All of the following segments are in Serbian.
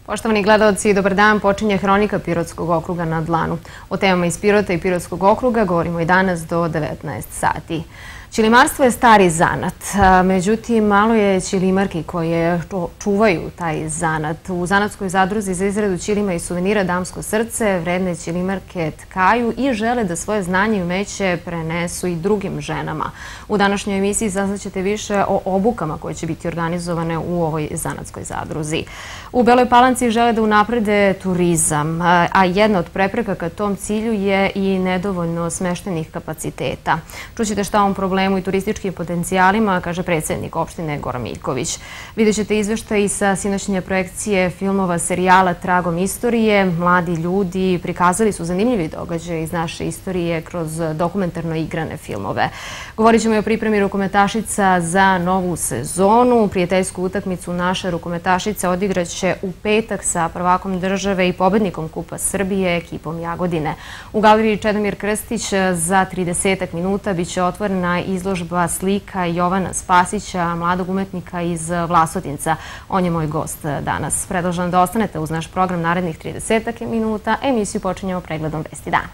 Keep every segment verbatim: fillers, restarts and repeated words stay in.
Poštovani gledalci, dobar dan, počinje Hronika Pirotskog okruga na dlanu. O temama iz Pirota i Pirotskog okruga govorimo i danas do devetnaest sati. Ćilimarstvo je stari zanat, međutim malo je ćilimarki koje čuvaju taj zanat. U zanatskoj zadruzi za izradu ćilima i suvenira Damsko srce vredne ćilimarke tkaju i žele da svoje znanje i umeće prenesu i drugim ženama. U današnjoj emisiji saznaćete više o obukama koje će biti organizovane u ovoj zanatskoj zadruzi. U Beloj Palanci žele da unaprede turizam, a jedna od prepreka ka tom cilju je i nedovoljno smeštenih kapaciteta. Čućete šta ovom problemu i turističkim potencijalima, kaže predsjednik opštine Goran Miljković. Vidjet ćete izveštaj i sa sinoćnje projekcije filmova serijala Tragom istorije. Mladi ljudi prikazali su zanimljivi događaje iz naše istorije kroz dokumentarno igrane filmove. Govorit ćemo i o pripremi rukometašica za novu sezonu. Prijateljsku utakmicu naša rukometašica odigraće u petak sa prvakom države i pobednikom Kupa Srbije, ekipom Jagodine. U galeriji Čedomir Krstić za tridesetak minuta biće otvorena izložba slika Jovana Spasića, mladog umetnika iz Vlasotinca. On je moj gost danas. Predlažem da ostanete uz naš program narednih tridesetak minuta. Emisiju počinjemo pregledom vesti dana.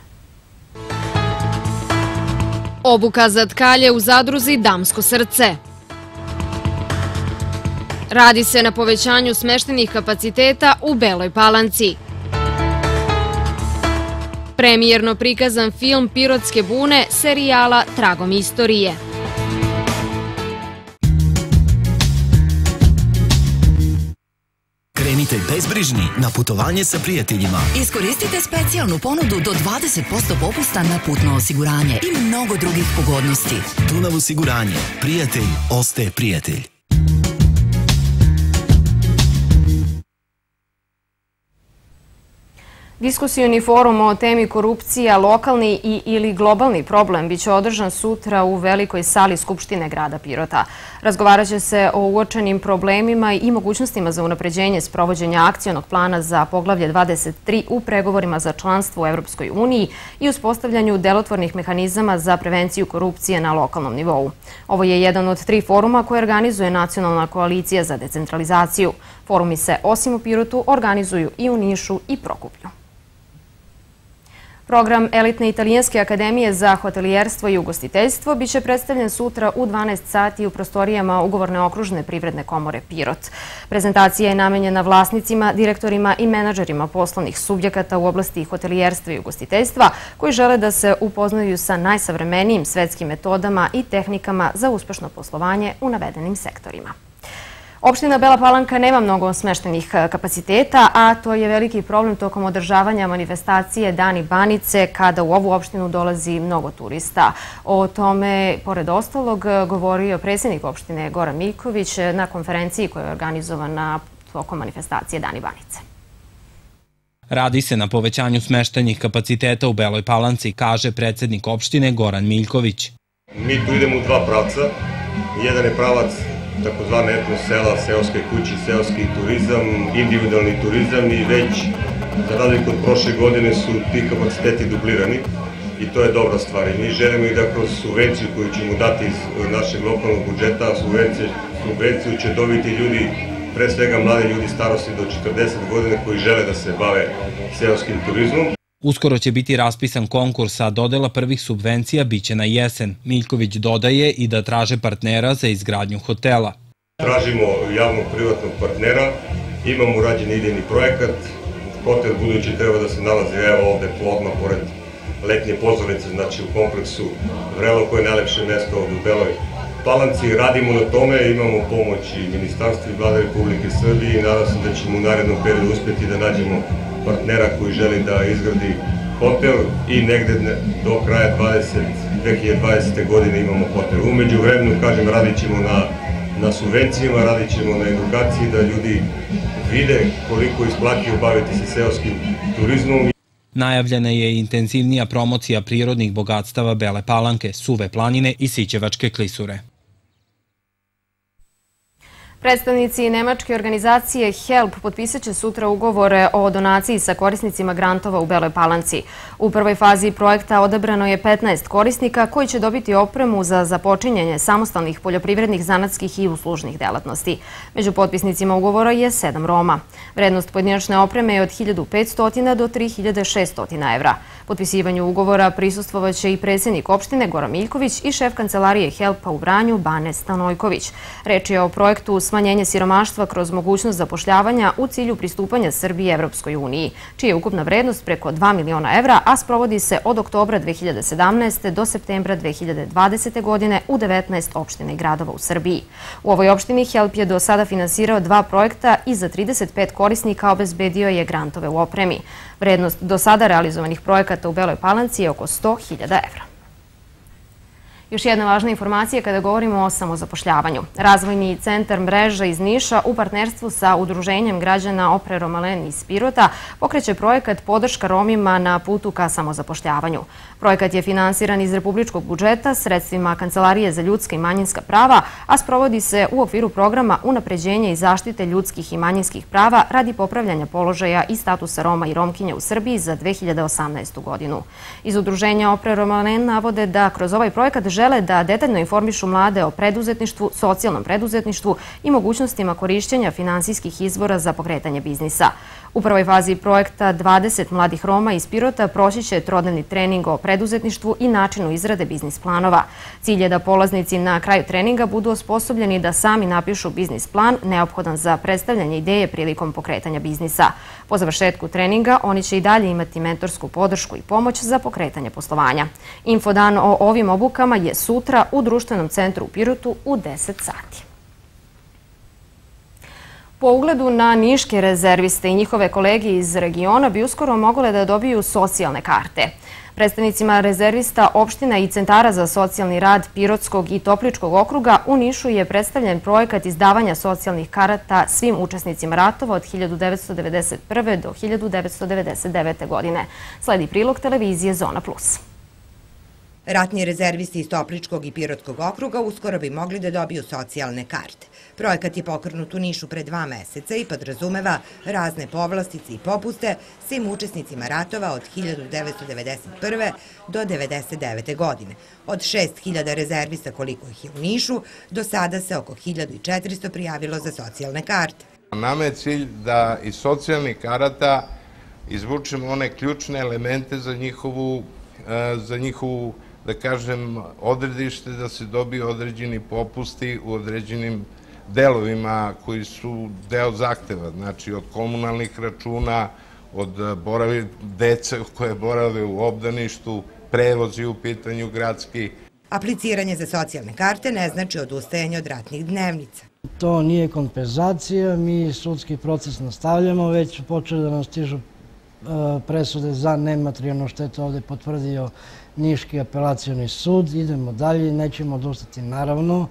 Obuka za tkalje u zadruzi Damsko srce. Radi se na povećanju smeštenih kapaciteta u Beloj Palanci. Premijerno prikazan film Pirotske bune serijala Tragom istorije. Krenite bezbrižni na putovanje sa prijateljima. Iskoristite specijalnu ponudu do dvadeset posto popusta na putno osiguranje i mnogo drugih pogodnosti. Dunav osiguranje. Prijatelj ostaje prijatelj. Diskusioni forum o temi korupcija, lokalni i ili globalni problem biće održan sutra u velikoj sali Skupštine grada Pirota. Razgovarat će se o uočenim problemima i mogućnostima za unapređenje sprovođenja akcionog plana za poglavlje dvadeset tri u pregovorima za članstvo u Evropskoj uniji i uspostavljanju delotvornih mehanizama za prevenciju korupcije na lokalnom nivou. Ovo je jedan od tri foruma koje organizuje Nacionalna koalicija za decentralizaciju. Forumi se osim u Pirotu organizuju i u Nišu i Prokuplju. Program elitne italijanske akademije za hotelijerstvo i ugostiteljstvo biće predstavljen sutra u dvanaest sati u prostorijama Ugovorne okružne privredne komore Pirot. Prezentacija je namenjena vlasnicima, direktorima i menadžerima poslovnih subjekata u oblasti hotelijerstva i ugostiteljstva koji žele da se upoznaju sa najsavremenijim svetskim metodama i tehnikama za uspešno poslovanje u navedenim sektorima. Opština Bela Palanka nema mnogo smeštenih kapaciteta, a to je veliki problem tokom održavanja manifestacije Dani Banice, kada u ovu opštinu dolazi mnogo turista. O tome, pored ostalog, govorio predsjednik opštine Goran Miljković na konferenciji koja je organizovana tokom manifestacije Dani Banice. Radi se na povećanju smeštajnih kapaciteta u Beloj Palanci, kaže predsjednik opštine Goran Miljković. Mi tu idemo u dva pravca. Jedan je pravac takozvane etno sela, seoske kući, seoski turizam, individualni turizam i već za razliku od prošle godine su ti kapaciteti duplirani i to je dobra stvar. I mi želimo i da kroz subvenciju koju ćemo dati iz našeg lokalnog budžeta, subvenciju će dobiti ljudi, pre svega mladi ljudi starosti do četrdeset godina koji žele da se bave seoskim turizmom. Uskoro će biti raspisan konkurs, a dodela prvih subvencija biće na jesen. Miljković dodaje i da traže partnera za izgradnju hotela. Tražimo javnog privatnog partnera, imamo urađen idejni projekat, hotel budući treba da se nalazi evo ovde plodno pored letnje pozornice, znači u kompleksu Vrelo koje je najlepše mesto ovde u Beloj Palanci. Radimo na tome, imamo pomoć i ministarstva i Vlade Republike Srbije i nadam se da ćemo u narednom periodu uspjeti da nađemo partnera koji želi da izgradi hotel i negde do kraja dve hiljade dvadesete. godine imamo hotel. Umeđu vremenu, kažem, radit ćemo na, na subvencijama, radit ćemo na edukaciji da ljudi vide koliko isplati baviti se seoskim turizmom. Najavljena je intenzivnija promocija prirodnih bogatstava Bele Palanke, Suve planine i Sićevačke klisure. Predstavnici nemačke organizacije HELP potpisat će sutra ugovore o donaciji sa korisnicima grantova u Beloj Palanci. U prvoj fazi projekta odabrano je petnaest korisnika koji će dobiti opremu za započinjanje samostalnih poljoprivrednih, zanatskih i uslužnih delatnosti. Među potpisnicima ugovora je sedam Roma. Vrednost pojedinačne opreme je od hiljadu petsto do tri hiljade šeststo evra. Potpisivanju ugovora prisustvovaće i predsjednik opštine Goran Miljković i šef kancelarije HELP-a u Vranju Bane Stanojković. Reč je o projektu smanjenje siromaštva kroz mogućnost zapošljavanja u cilju pristupanja Srbije Evropskoj uniji, čija je ukupna vrednost preko dva miliona evra, a sprovodi se od oktobra dve hiljade sedamnaeste. do septembra dve hiljade dvadesete. godine u devetnaest opština i gradova u Srbiji. U ovoj opštini HELP je do sada finansirao dva projekta i za trideset pet korisnika obezbedio je grantove u opremi. Vrednost do sada realizovanih projekata u Beloj Palanci je oko sto hiljada evra. Još jedna važna informacija kada govorimo o samozapošljavanju. Razvojni centar mreža iz Niša u partnerstvu sa Udruženjem građana Opre Romalen iz Pirota pokreće projekat Podrška Romima na putu ka samozapošljavanju. Projekat je finansiran iz republičkog budžeta sredstvima Kancelarije za ljudska i manjinska prava, a sprovodi se u okviru programa Unapređenje i zaštite ljudskih i manjinskih prava radi popravljanja položaja i statusa Roma i Romkinja u Srbiji za dve hiljade osamnaestu. godinu. Iz Udruženja Opre Romalen navode da kroz ovaj projekat žele da detaljno informišu mlade o preduzetništvu, socijalnom preduzetništvu i mogućnostima korišćenja finansijskih izvora za pokretanje biznisa. U prvoj fazi projekta dvadeset mladih Roma iz Pirota proći će trodnevni trening o preduzetništvu i načinu izrade biznis planova. Cilj je da polaznici na kraju treninga budu osposobljeni da sami napišu biznis plan neophodan za predstavljanje ideje prilikom pokretanja biznisa. Po završetku treninga oni će i dalje imati mentorsku podršku i pomoć za pokretanje poslovanja. Infodan o ovim obukama je sutra u Društvenom centru u Pirotu u deset sati. Po ugledu na niške rezerviste i njihove kolege iz regiona bi uskoro mogle da dobiju socijalne karte. Predstavnicima rezervista opština i centara za socijalni rad Pirotskog i Topličkog okruga u Nišu je predstavljen projekat izdavanja socijalnih karata svim učesnicima ratova od hiljadu devetsto devedeset prve. do hiljadu devetsto devedeset devete. godine. Sledi prilog televizije Zona plus. Ratni rezervisti iz Topličkog i Pirotskog okruga uskoro bi mogli da dobiju socijalne karte. Projekat je pokrenut u Nišu pre dva meseca i podrazumeva razne povlastice i popuste svim učesnicima ratova od hiljadu devetsto devedeset prve. do devedeset devete. godine. Od šest hiljada rezervista koliko ih je u Nišu, do sada se oko hiljadu četiristo prijavilo za socijalne karte. Nama je cilj da iz socijalnih karata izvučemo one ključne elemente za njihovu, za njihovu da kažem, odredište, da se dobiju određeni popusti u određenim delovima koji su deo zahteva, znači od komunalnih računa, od dece koje borave u obdaništu, prevozi u pitanju gradski. Apliciranje za socijalne karte ne znači odustajanje od ratnih dnevnica. To nije kompenzacija, mi sudski proces nastavljamo, već su počeli da nam stižu presude za nematerijalnu štetu, ovde potvrdio Niški apelacioni sud. Idemo dalje, nećemo odustati naravno.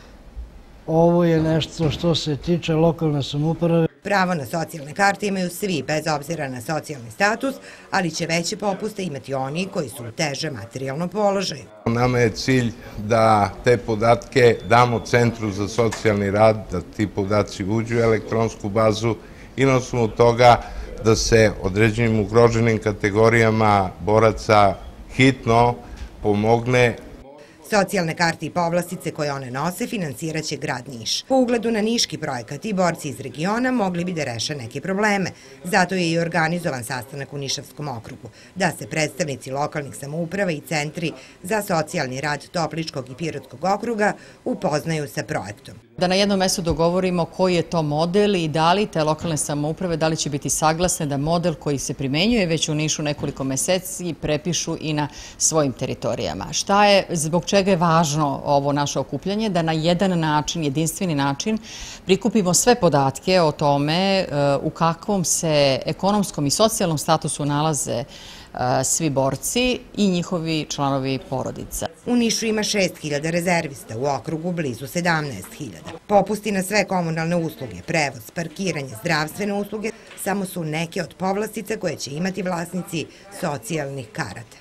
Ovo je nešto što se tiče lokalne samouprave. Pravo na socijalne karte imaju svi, bez obzira na socijalni status, ali će veće popuste imati oni koji su u teže materijalnom položaju. Nama je cilj da te podatke damo Centru za socijalni rad, da ti podaci uđu u elektronsku bazu i na osnovu toga da se određenim ugroženim kategorijama boraca hitno pomogne. Socijalne karte i povlastice koje one nose finansirat će grad Niš. Po ugledu na niški projekat i borci iz regiona mogli bi da reše neke probleme. Zato je i organizovan sastanak u Nišavskom okrugu, da se predstavnici lokalnih samouprava i centri za socijalni rad Topličkog i Pirotskog okruga upoznaju sa projektom. Da na jednom mestu dogovorimo koji je to model i da li te lokalne samouprave, da li će biti saglasne da model koji se primenjuje već u Nišu nekoliko meseci prepišu i na svojim teritorijama. Šta je, zbog čega je važno ovo naše okupljanje? Da na jedan način, jedinstveni način, prikupimo sve podatke o tome u kakvom se ekonomskom i socijalnom statusu nalaze svi borci i njihovi članovi porodica. U Nišu ima šest hiljada rezervista, u okrugu blizu sedamnaest hiljada. Popusti na sve komunalne usluge, prevoz, parkiranje, zdravstvene usluge samo su neke od povlastica koje će imati vlasnici socijalnih karata.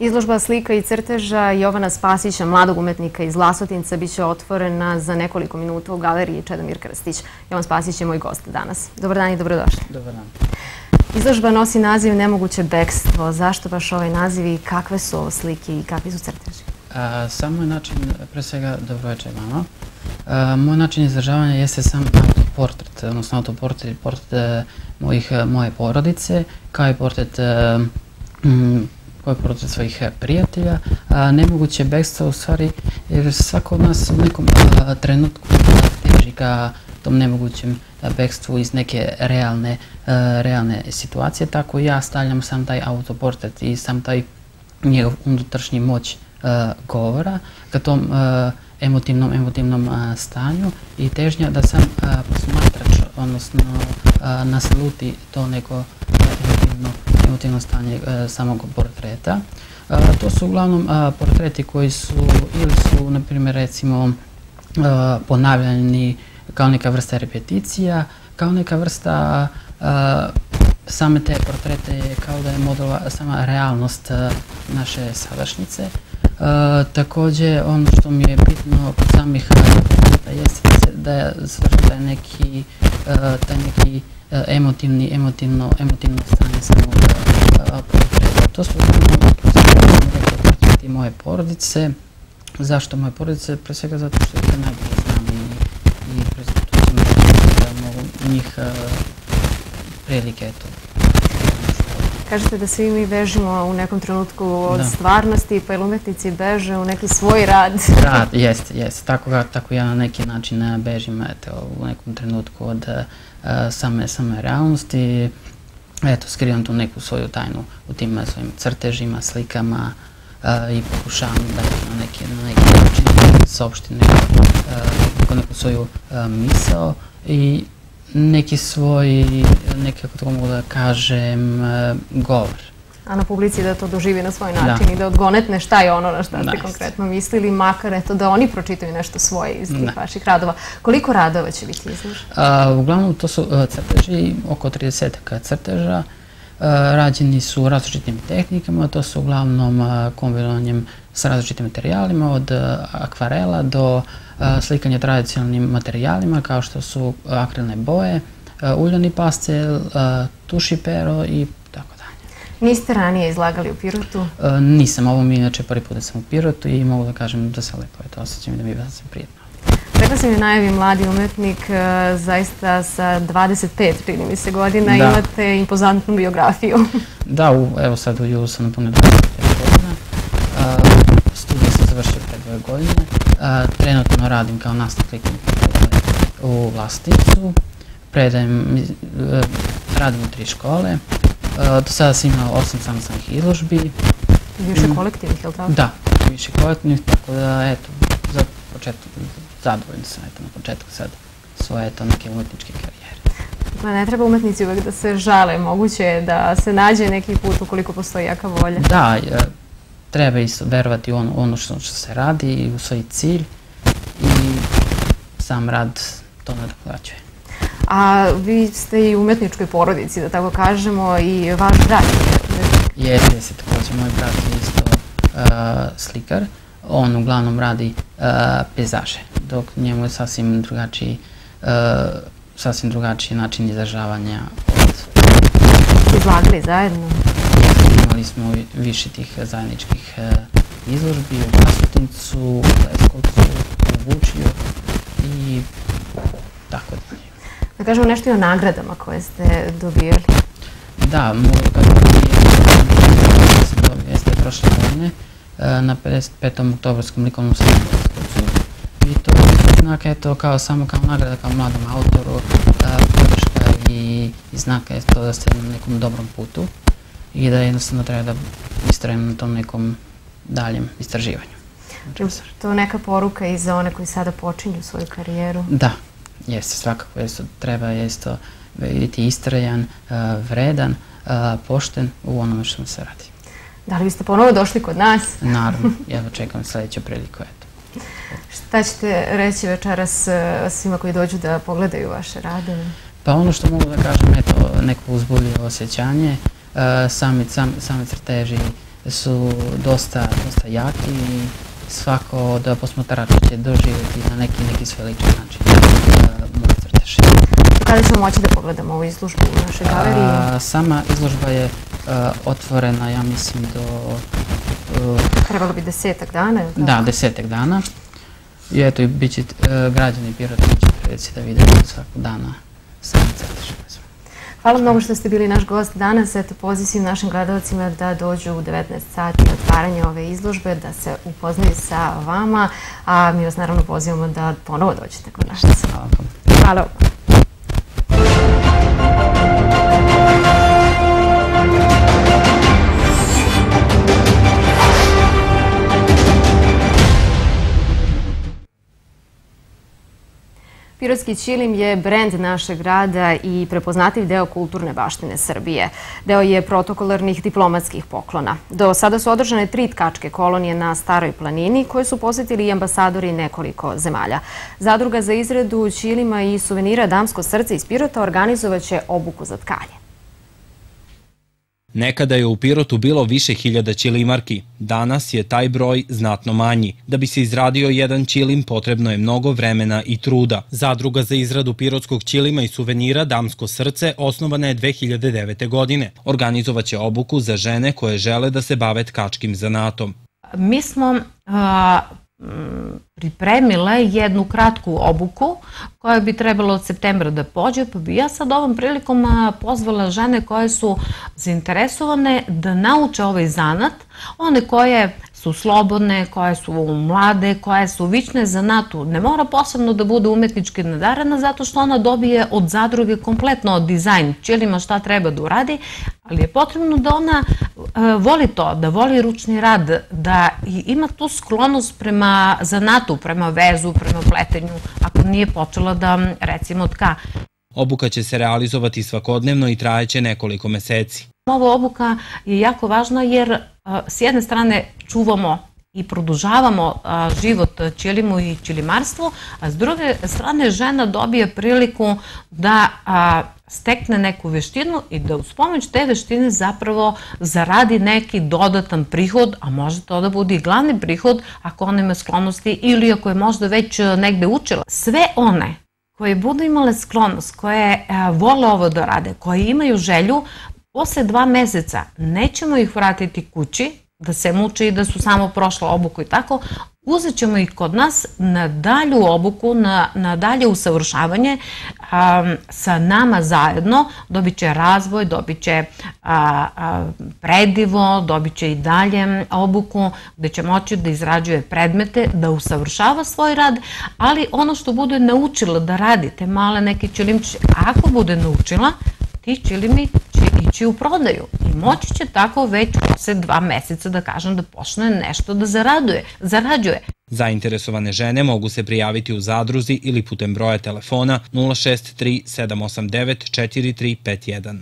Izložba slika i crteža Jovana Spasića, mladog umetnika iz Vlasotinca, biće otvorena za nekoliko minuta u galeriji Čedomir Krstić. Jovan Spasić je moj gost danas. Dobar dan i dobrodošli. Dobar dan. Izložba nosi naziv Nemoguće bekstvo. Zašto baš ovaj naziv i kakve su ovo slike i kakvi su crteži? Sam moj način, pre svega, dobroveče vama. Moj način izražavanja jeste sam autoportret, odnosno autoportret, portret moje porodice, kao i portret koji je portret svojih prijatelja. Nemoguće bekstvo, u stvari, jer svako od nas u nekom trenutku teži ka tom nemogućem bekstvu iz neke realne situacije, tako ja stavljam sam taj autoportret i sam taj njegov unutrašnji moć govora ka tom emotivnom, emotivnom stanju i težnja da sam posmatrač, odnosno nasluti to neko emotivno stanje samog portreta. To su uglavnom portreti koji su ili su, na primjer, recimo ponavljani kao neka vrsta repeticija, kao neka vrsta same te portrete kao da je model sama realnost naše sadašnjice. Također, ono što mi je bitno kod samih portreta jeste da je taj neki emotivni, emotivno stanje samog portreta. To su portreti moje porodice. Zašto moje porodice? Pre svega zato što ih najbolje znam i tu sam da mogu njih prilike to. Kažete da svi mi bežimo u nekom trenutku od stvarnosti, pa ili umetnici beže u neki svoj rad. Rad, jeste, jeste. Tako ja na neki način bežim u nekom trenutku od same realnosti. Eto, skrivam tu neku svoju tajnu u tim svojim crtežima, slikama i pokušavam da na neki način saopštim neku svoju misao i neki svoj, nekako to mogu da kažem, govor. A na publici da to doživi na svoj način i da odgonetne šta je ono na šta ste konkretno mislili, makar eto da oni pročitaju nešto svoje iz tih vaših radova. Koliko radova će biti izloženo? Uglavnom to su crteži, oko trideset crteža. Rađeni su različitim tehnikama, to su uglavnom kombinovanjem sa različitim materijalima, od akvarela do slikanja tradicionalnim materijalima kao što su akrilne boje, uljani pastel, tuš i pero i tako dalje. Niste ranije izlagali u Pirotu? Nisam, ovo mi je inače prvi put da sam u Pirotu i mogu da kažem da se lepo to osjećam i da mi je prijetno. Rekla sam je najavi mladi umetnik, zaista sa dvadeset pet, čini mi se, godina, imate impozantnu biografiju. Da, evo sad u julu sam napunio dvadeset pet godina. Studij sam završio pre dve godine. Trenutno radim kao nastavnik u Vlasotincu. Predajem, radim u tri škole. Do sada sam imao osam samostalnih izložbi. Više kolektivnih, je li tako? Da, više kolektivnih, tako da, eto, za početak zadovoljno sam, eto, na početku sad svoje, eto, neke umetničke karijere. Dakle, ne treba umetnici uvek da se žale, moguće je da se nađe neki put ukoliko postoji jaka volja. Da, treba isto verovati u ono što se radi i u svoj cilj i sam rad to nadoknađuje. A vi ste i u umetničkoj porodici, da tako kažemo, i vaš brat je umetnik. Jeste, jeste, također moj brat je isto slikar. On uglavnom radi pejzaže, dok njemu je sasvim drugačiji sasvim drugačiji način izražavanja od... Izlagali zajedno? Imali smo više tih zajedničkih izložbi u Vlasotincu, u Leskovcu, u Vučiju i tako dalje. Da kažemo nešto i o nagradama koje ste dobijali. Da, mogu da kažem da sam dobio jeste prošle godine na pedeset petom oktobarskom likovnom sajmu u Leskovcu. I to je znak, eto, kao samo kao nagrada, kao mladom autoru, podrška i znak, eto, da ste na nekom dobrom putu i da jednostavno treba da istrajem na tom nekom daljem istraživanju. To je neka poruka i za one koji sada počinju svoju karijeru? Da, jeste, svakako, treba isto biti istrajan, vredan, pošten u onome što se radi. Da li biste ponovo došli kod nas? Naravno, ja očekujem sljedeću priliku, eto. Šta ćete reći večeras svima koji dođu da pogledaju vaše radove? Pa ono što mogu da kažem, eto, neko uzbudljivo osjećanje, sami crteži su dosta, dosta jaki i svako da posmatrač će doživjeti na neki, neki svoj ličan način moj crtež. Kada ćemo moći da pogledamo ovu izložbu u našoj galeriji? Sama izložba je otvorena, ja mislim, do... Trebalo bi desetak dana, je li tako? Da, desetak dana. I eto, i bit će građani Pirota će prilici da vide svakog dana sami crtež. Hvala mnogo što ste bili naš gost danas. Eto, poziv svim našim gledalcima da dođu u devetnaest sati na otvaranje ove izložbe, da se upoznaju sa vama, a mi vas naravno pozivamo da ponovo dođete kod nas. Hvala. Hvala. Pirotski ćilim je brend našeg grada i prepoznatljiv deo kulturne baštine Srbije. Deo je protokolarnih diplomatskih poklona. Do sada su održane tri tkačke kolonije na Staroj planini koje su posjetili i ambasadori nekoliko zemalja. Zadruga za izradu ćilima i suvenira Damsko srce iz Pirota organizovaće obuku za tkanje. Nekada je u Pirotu bilo više hiljada ćilimarki. Danas je taj broj znatno manji. Da bi se izradio jedan ćilim potrebno je mnogo vremena i truda. Zadruga za izradu pirotskog ćilima i suvenira Damsko srce osnovana je dve hiljade devete. godine. Organizovaće obuku za žene koje žele da se bave tkačkim zanatom. Mi smo pripremile jednu kratku obuku koja bi trebalo od septembra da pođe, pa bi ja sad ovom prilikom pozvala žene koje su zainteresovane da nauče ovaj zanat, one koje su slobodne, koje su mlade, koje su vične zanatu. Ne mora posebno da bude umetnički nadarena zato što ona dobije od zadruge kompletno dizajn ćilima šta treba da uradi, ali je potrebno da ona voli to, da voli ručni rad, da ima tu sklonost prema zanatu, prema vezu, prema pletenju, ako nije počela da, recimo, tka. Obuka će se realizovati svakodnevno i trajeće nekoliko meseci. Ova obuka je jako važna jer s jedne strane čuvamo i produžavamo život ćilimu i ćilimarstvu, a s druge strane žena dobije priliku da stekne neku veštinu i da uz pomoć te veštine zapravo zaradi neki dodatan prihod, a može to da bude i glavni prihod ako ona ima sklonosti ili ako je možda već negde učila. Sve one koje budu imale sklonost, koje vole ovo da rade, koje imaju želju, posle dva meseca nećemo ih vratiti kući, da se muče i da su samo prošla obuku i tako, uzet ćemo ih kod nas na dalju obuku, na dalje usavršavanje sa nama zajedno, dobit će razvoj, dobit će predivo, dobit će i dalje obuku gde će moći da izrađuje predmete, da usavršava svoj rad, ali ono što bude naučila da radi, te male neke ćilimčiće, ako bude naučila, ti ćilimi će ići u prodaju i moći će tako već posle dva meseca, da kažem, da počne nešto da zarađuje. Zainteresovane žene mogu se prijaviti u zadruzi ili putem broja telefona nula šest tri sedam osam devet četiri tri pet jedan.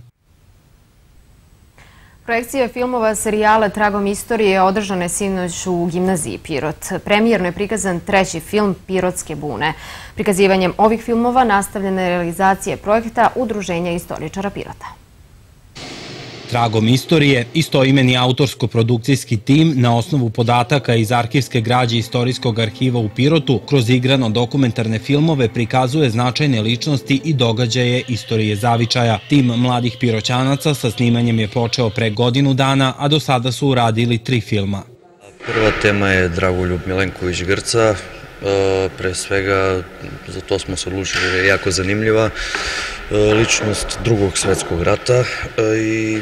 Projekcija filmova serijala Tragom istorije održana je sinoć u gimnaziji Pirot. Premijerno je prikazan treći film Pirotske bune. Prikazivanjem ovih filmova nastavljena je realizacija projekta Udruženja istoričara Pirota. Tragom istorije, istoimeni autorsko-produkcijski tim na osnovu podataka iz arhivske građe Istorijskog arhiva u Pirotu kroz igrano-dokumentarne filmove prikazuje značajne ličnosti i događaje istorije zavičaja. Tim mladih piroćanaca sa snimanjem je počeo pre godinu dana, a do sada su uradili tri filma. Prva tema je Dragoljub Milenković Grca. Pre svega, za to smo se odlučili jer je jako zanimljiva ličnost Drugog svetskog rata i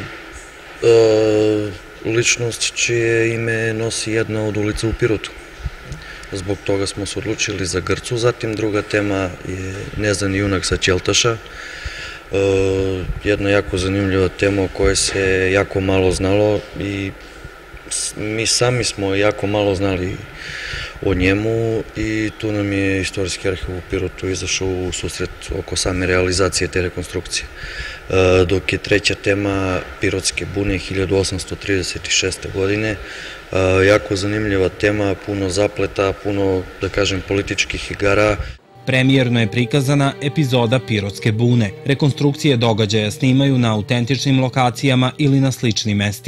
ličnost čije ime nosi jedna od ulica u Pirotu. Zbog toga smo se odlučili za Grcu. Zatim druga tema je Neznani junak sa Ćeltaša. Jedna jako zanimljiva tema o kojoj se jako malo znalo i mi sami smo jako malo znali o njemu i tu nam je Istorijski arhiv u Pirotu izašao u susret oko same realizacije te rekonstrukcije. Dok je treća tema Pirotske bune hiljadu osamsto trideset šeste. godine. Jako zanimljiva tema, puno zapleta, puno, da kažem, političkih igara. Premijerno je prikazana epizoda Pirotske bune. Rekonstrukcije događaja snimaju na autentičnim lokacijama ili na sličnim mestima.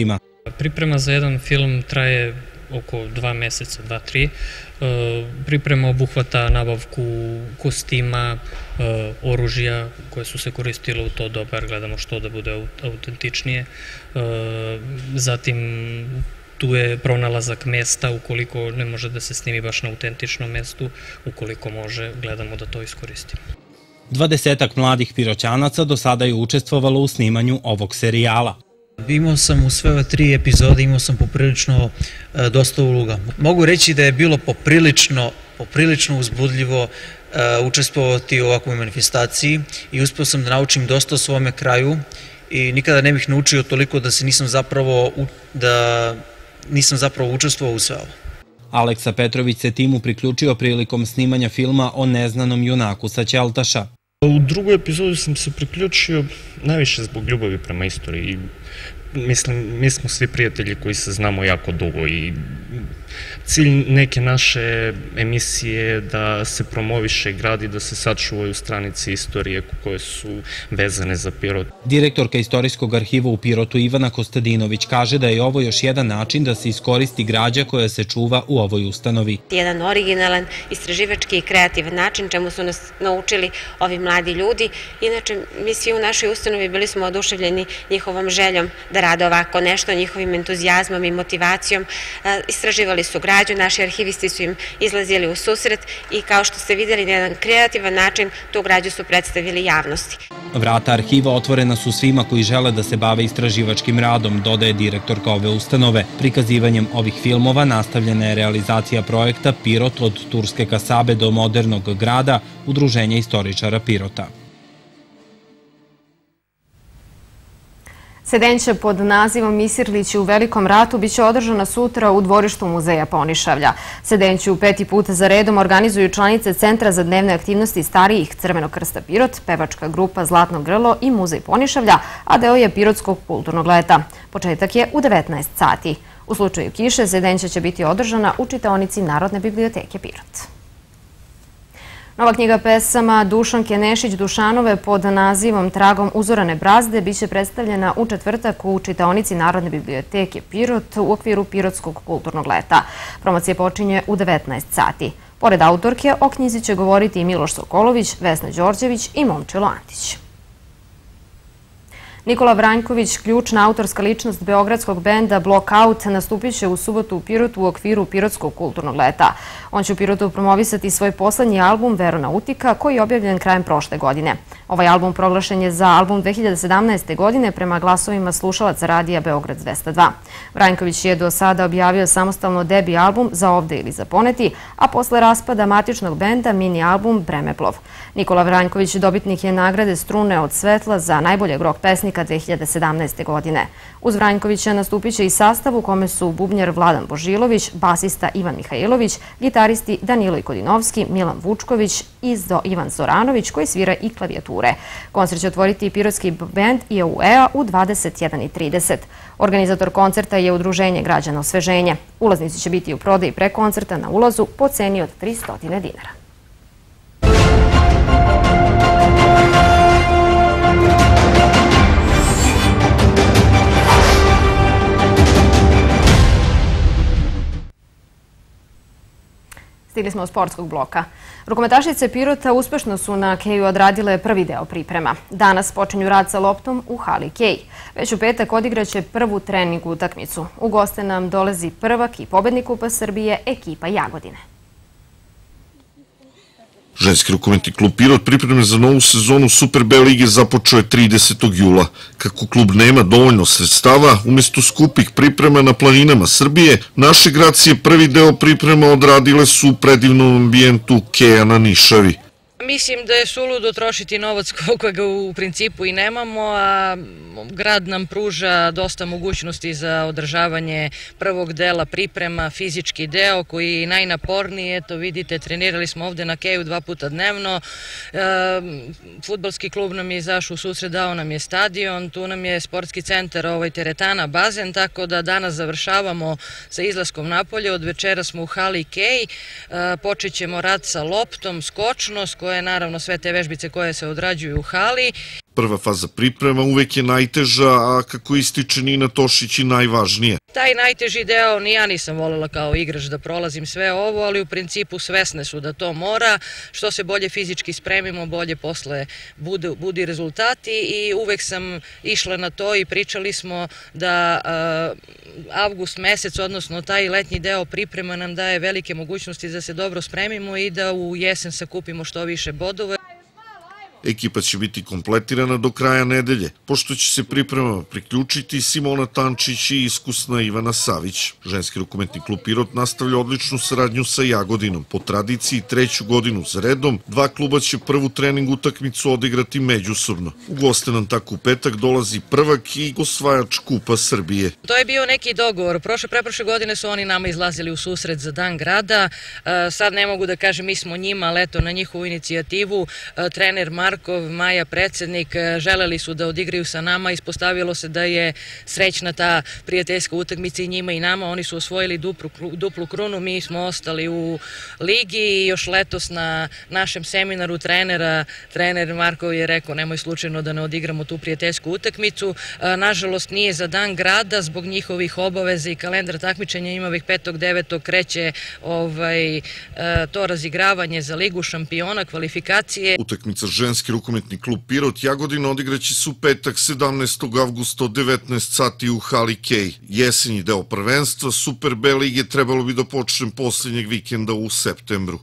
Priprema za jedan film traje oko dva meseca, dva, tri. Priprema obuhvata nabavku kostima, oružja koje su se koristile u to doba, jer gledamo što da bude autentičnije. Zatim tu je pronalazak mesta, ukoliko ne može da se snimi baš na autentičnom mestu, ukoliko može, gledamo da to iskoristimo. Dvadesetak mladih piroćanaca do sada je učestvovalo u snimanju ovog serijala. Imao sam u sve ove tri epizode, imao sam poprilično dosta uloga. Mogu reći da je bilo poprilično, poprilično uzbudljivo učestvovati u ovakvoj manifestaciji i uspeo sam da naučim dosta o svome kraju i nikada ne bih naučio toliko da se nisam zapravo, da nisam zapravo učestvovao u sve ovo. Aleksa Petrović se timu priključio prilikom snimanja filma o neznanom junaku sa Ćeltaša. U drugoj epizodi sam se priključio najviše zbog ljubavi prema istoriji. Mislim, mi smo svi prijatelji koji se znamo jako dugo i cilj neke naše emisije je da se promoviše grad i da se sačuvaju stranice istorije koje su vezane za Pirot. Direktorka Istorijskog arhiva u Pirotu Ivana Kostadinović kaže da je ovo još jedan način da se iskoristi građa koja se čuva u ovoj ustanovi. Jedan originalan, istraživački i kreativan način čemu su nas naučili ovi mladi ljudi. Inače, mi svi u našoj ustanovi bili smo oduševljeni njihovom željom da rade ovako nešto, njihovim entuzijazmom i motivacijom. Istraživali su građu, naši arhivisti su im izlazili u susret i kao što ste vidjeli na jedan kreativan način tu građu su predstavili javnosti. Vrata arhiva otvorena su svima koji žele da se bave istraživačkim radom, dodaje direktorka ove ustanove. Prikazivanjem ovih filmova nastavljena je realizacija projekta Pirot od Turske kasabe do modernog grada, Udruženja istoričara Pirota. Sedenće pod nazivom Misirlići u Velikom ratu biće održana sutra u dvorištu muzeja Ponišavlja. Sedenću peti put za redom organizuju članice Centra za dnevne aktivnosti starijih Crvenog krsta Pirot, pevačka grupa Zlatno grlo i muzej Ponišavlja, a deo je Pirotskog kulturnog leta. Početak je u devetnaest sati. U slučaju kiše, sedenća će biti održana u čitaonici Narodne biblioteke Pirot. Nova knjiga pesama Dušanke Nešić-Dušanove pod nazivom Tragom uzorane brazde biće predstavljena u četvrtak u čitaonici Narodne biblioteke Pirot u okviru Pirotskog kulturnog leta. Promocija počinje u devetnaest sati. Pored autorke, o knjizi će govoriti i Miloš Sokolović, Vesna Đorđević i Momčilo Antić. Nikola Vranjković, ključna autorska ličnost beogradskog benda Blockout, nastupit će u subotu u Pirotu u okviru Pirotskog kulturnog leta. On će u Pirotu promovisati svoj poslednji album Veronautika, koji je objavljen krajem prošle godine. Ovaj album proglašen je za album dve hiljade sedamnaeste. godine prema glasovima slušalaca radija Beograd dvesta dva. Vranjković je do sada objavio samostalno debi album Za ovde ili za poneti, a posle raspada matičnog benda mini album Bremeplov. Nikola Vranjković dobitnik je nagrade Strune od svetla za najboljeg rock pesnika dve hiljade sedamnaeste. godine. Uz Vranjkovića nastupit će i sastav u kome su bubnjar Vladan Božilović, basista Ivan Mihajlović, gitaristi Danilo Ikodinovski, Milan Vučković i Ivan Zoranović koji svira i klavijature. Koncert će otvoriti pirotski bend I A U E A u dvadeset jedan i trideset. Organizator koncerta je Udruženje građana Osveženje. Ulaznici će biti u prodaji pre koncerta na ulazu po ceni od tristo dinara. Stigli smo od sportskog bloka. Rukometašice Pirota uspešno su na Keju odradile prvi deo priprema. Danas počinju rad sa loptom u hali Kej. Već u petak odigraće prvu trening utakmicu. U goste nam dolazi prvak i pobednik Kupa Srbije, ekipa Jagodine. Ženski rukometni klub Pirot pripreme za novu sezonu Super B lige započeo je tridesetog jula. Kako klub nema dovoljno sredstava, umjesto skupih priprema na planinama Srbije, naše gracije prvi deo priprema odradile su u predivnom ambijentu Keja na Nišavi. Mislim da je suludo trošiti novac koga u principu i nemamo, a grad nam pruža dosta mogućnosti za održavanje prvog dela priprema, fizički deo koji je najnaporniji. Eto vidite, trenirali smo ovde na Keju dva puta dnevno. Fudbalski klub nam je izašao u susret, dao nam je stadion, tu nam je sportski centar ovaj teretana, bazen, tako da danas završavamo sa izlaskom napolje. Od večera smo u hali Kej, počet ćemo rad sa loptom, skočnost, koje naravno sve te vežbice koje se odrađuju u hali. Prva faza priprema uvek je najteža, a kako ističe Nina Tošić i najvažnije. Taj najteži deo ni ja nisam voljela kao igrač da prolazim sve ovo, ali u principu svesne su da to mora. Što se bolje fizički spremimo, bolje posle budu rezultati i uvek sam išla na to i pričali smo da avgust mesec, odnosno taj letnji deo priprema nam daje velike mogućnosti da se dobro spremimo i da u jesen sakupimo što više bodova. Ekipa će biti kompletirana do kraja nedelje, pošto će se pripremama priključiti Simona Tančić i iskusna Ivana Savić. Ženski rukometni klub Pirot nastavlja odličnu saradnju sa Jagodinom. Po tradiciji treću godinu za redom, dva kluba će prvu trening utakmicu odigrati međusobno. U goste nam tako u petak dolazi prvak i osvajač Kupa Srbije. To je bio neki dogovor. Prošle, preprošle godine su oni nama izlazili u susret za Dan grada. Sad ne mogu da kažem mi smo njima, ali eto na njihovu inicijativu trener Marko Markov, Maja, predsednik, želeli su da odigraju sa nama, ispostavilo se da je srećna ta prijateljska utakmica i njima i nama, oni su osvojili duplu krunu, mi smo ostali u ligi i još letos na našem seminaru trenera, trener Markov je rekao nemoj slučajno da ne odigramo tu prijateljsku utakmicu, nažalost nije za Dan grada, zbog njihovih obaveza i kalendara takmičenja ima ovih petog devetog kreće to razigravanje za Ligu šampiona, kvalifikacije. Utakmica ženski rukometni klub Pirot Jagodina odigraće se u petak sedamnaestog avgusta od devetnaest sati u hali Kej. Jesenji deo prvenstva Super B lige trebalo bi da počne posljednjeg vikenda u septembru.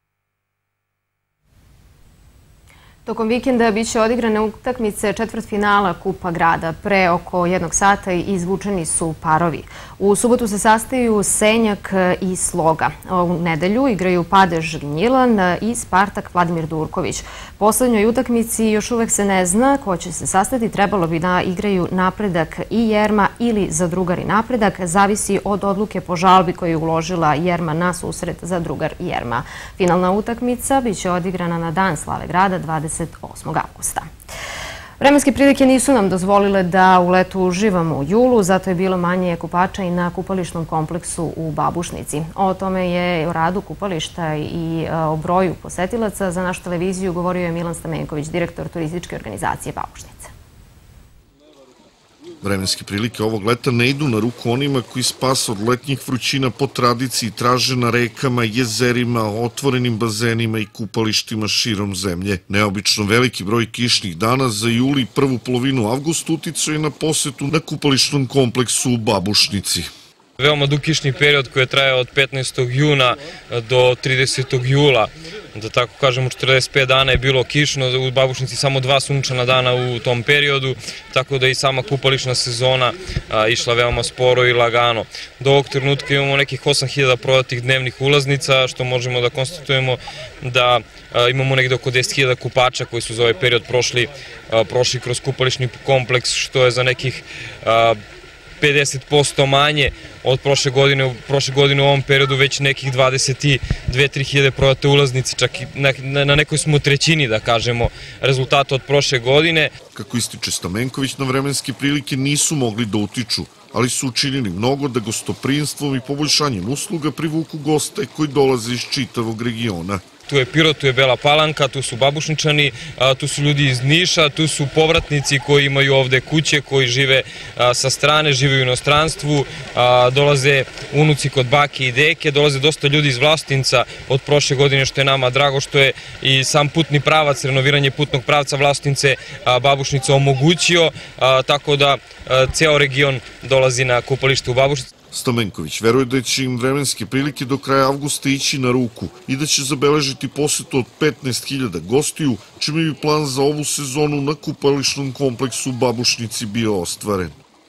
Tokom vikenda biće odigrane utakmice četvrtfinala Kupa grada. Pre oko jednog sata izvučeni su parovi. U subotu se sastaju Senjak i Sloga. U nedelju igraju Padež Gnjilan i Spartak Vladimir Durković. Poslednjoj utakmici još uvek se ne zna ko će se sastati. Trebalo bi da igraju Napredak i Jerma ili Zadrugari Napredak. Zavisi od odluke po žalbi koju je uložila Jerma na susret Zadrugar Jerma. Finalna utakmica biće odigrana na Dan slave grada dvadeset osmog avgusta. Vremenske prilike nisu nam dozvolile da u letu uživamo u julu, zato je bilo manje kupača i na kupališnom kompleksu u Babušnici. O tome je o radu kupališta i o broju posetilaca za našu televiziju govorio je Milan Stamenković, direktor turističke organizacije Babušnica. Vremenske prilike ovog leta ne idu na ruku onima koji spas od letnjih vrućina po tradiciji traže na rekama, jezerima, otvorenim bazenima i kupalištima širom zemlje. Neobično veliki broj kišnih dana za juli i prvu polovinu avgusta uticao je na posetu na kupališnom kompleksu u Babušnici. Veoma dug kišni period koji je trajao od petnaestog juna do tridesetog jula. Da tako kažemo, četrdeset pet dana je bilo kišno, u Babušnici samo dva sunčana dana u tom periodu, tako da i sama kupališna sezona išla veoma sporo i lagano. Do ovog trenutka imamo nekih osam hiljada prodatih dnevnih ulaznica, što možemo da konstatujemo da imamo negde oko deset hiljada kupača koji su za ovaj period prošli, prošli kroz kupališni kompleks, što je za nekih pedeset posto manje od prošle godine. U prošle godine u ovom periodu već nekih dvadeset dve do tri hiljade prodate ulaznice, čak i na nekoj smo trećini, da kažemo, rezultata od prošle godine. Kako ističe Stamenković, na vremenske prilike nisu mogli da utiču, ali su učinili mnogo da gostoprinstvom i poboljšanjem usluga privuku goste koji dolaze iz čitavog regiona. Tu je Pirot, tu je Bela Palanka, tu su Babušničani, tu su ljudi iz Niša, tu su povratnici koji imaju ovde kuće, koji žive sa strane, žive u inostranstvu, dolaze unuci kod bake i deke, dolaze dosta ljudi iz Vlasotinca od prošle godine, što je nama drago, što je i sam putni pravac, renoviranje putnog pravca Vlasotince Babušnica omogućio, tako da ceo region dolazi na kupalište u Babušnici. Stamenković veruje da će im vremenske prilike do kraja avgusta ići na ruku i da će zabeležiti posetu od petnaest hiljada gostiju, čime bi plan za ovu sezonu na kupališnom kompleksu u Babušnici bio ostvaren.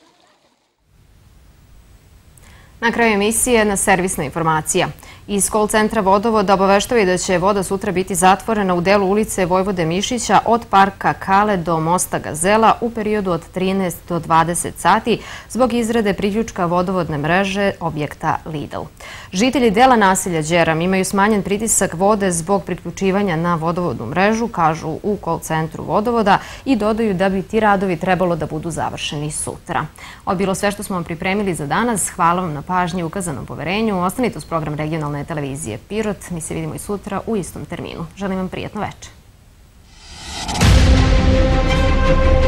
Na kraju emisije jedna servisna informacija. Iz call centra Vodovoda obaveštavaju da će voda sutra biti zatvorena u delu ulice Vojvode Mišića od parka Kale do mosta Gazela u periodu od trinaest do dvadeset sati zbog izrade priključka vodovodne mreže objekta Lidl. Žitelji dela naselja Đeram imaju smanjen pritisak vode zbog priključivanja na vodovodnu mrežu, kažu u call centru Vodovoda, i dodaju da bi ti radovi trebalo da budu završeni sutra. Ovo je bilo sve što smo vam pripremili za danas. Hvala vam na pažnji i ukazanom poverenju. Ostanite uz program regionalne televizije Pirot. Mi se vidimo i sutra u istom terminu. Želim vam prijatno večer. Srbije.